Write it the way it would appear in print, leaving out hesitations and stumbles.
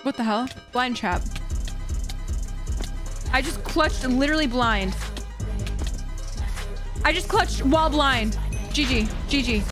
What the hell? Blind trap. I just clutched literally blind. I just clutched while blind. GG. GG.